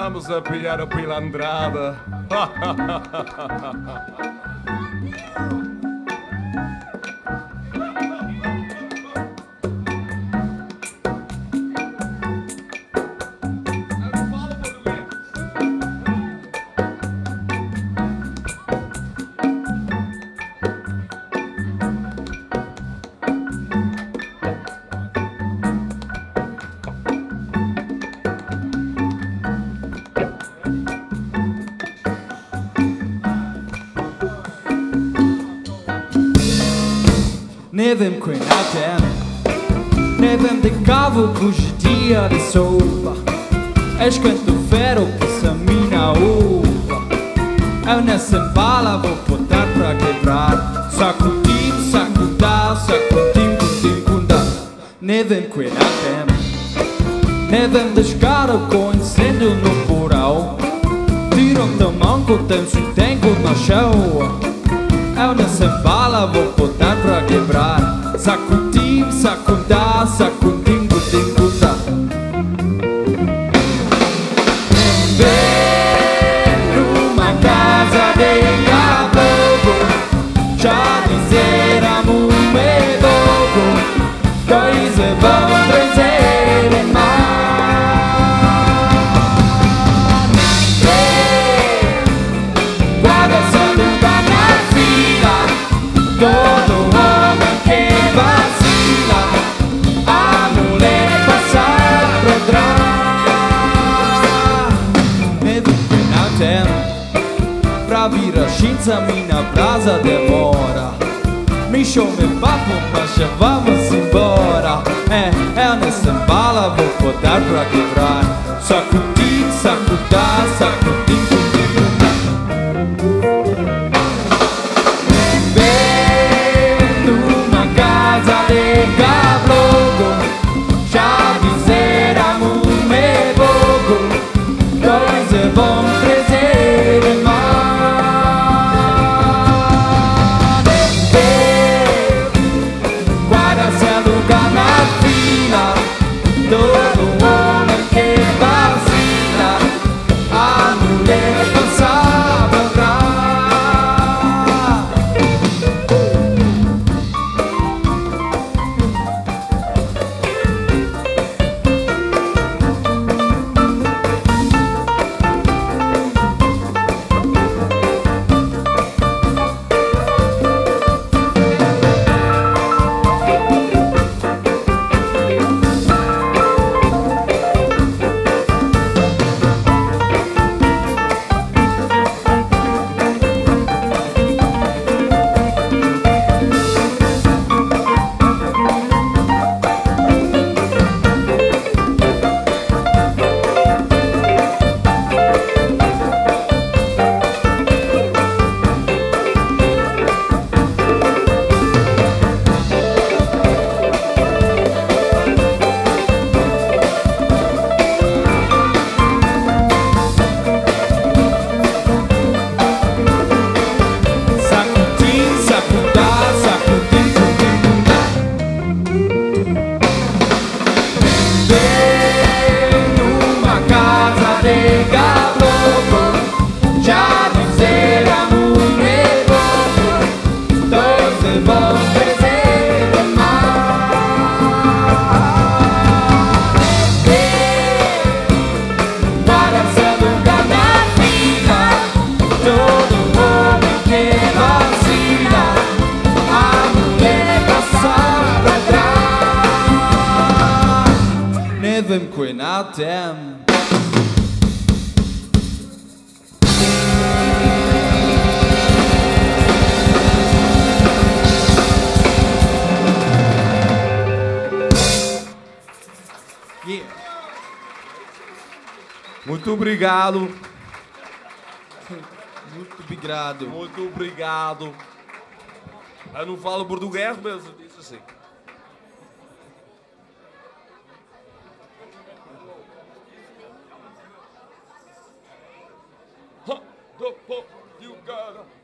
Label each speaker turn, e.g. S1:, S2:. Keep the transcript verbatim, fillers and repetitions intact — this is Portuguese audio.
S1: Vamos a pillar a pilandrada.
S2: Ne vem qui natem, ne vem de cavo cujo dia de sopa. És quanto ferro que se mina uva. Eu nessa bala vou botar pra quebrar. Sacudim, sacudá, sacudim, cudim, cundá. Ne vem qui natem, ne vem descaro com incêndio no porão. Tiram-te a mão com o teu sustengo no chão. Eu nessa bala vou botar pra quebrar. Sacudim, sacudá, sacudim, cudim, cundá. Vem numa casa de caboclo, já dizer a mulher bobo, coisa vão trazer em mar. Guarda-se lugar na fila, todo homem que vacila, a mulher passa pra trás. Me vem na terra, pra vir a chinza, minha brasa demora. Me chame papo, mas já vamos embora. É, é nessa bala, vou botar pra quebrar. Sacudim, sacudá, sacudim, cudim, cundá. Vem numa casa de caboclo, já dizer a mulher bobo, dois é bom trazer em mar. Guarda-se lugar na fila, todo homem que vacila, a mulher passa pra trás. Vem qui natem. Yeah.
S1: Muito obrigado.
S2: Muito obrigado.
S1: Muito obrigado. Eu não falo português, mas eu disse assim. Ha, do, po, you gotta.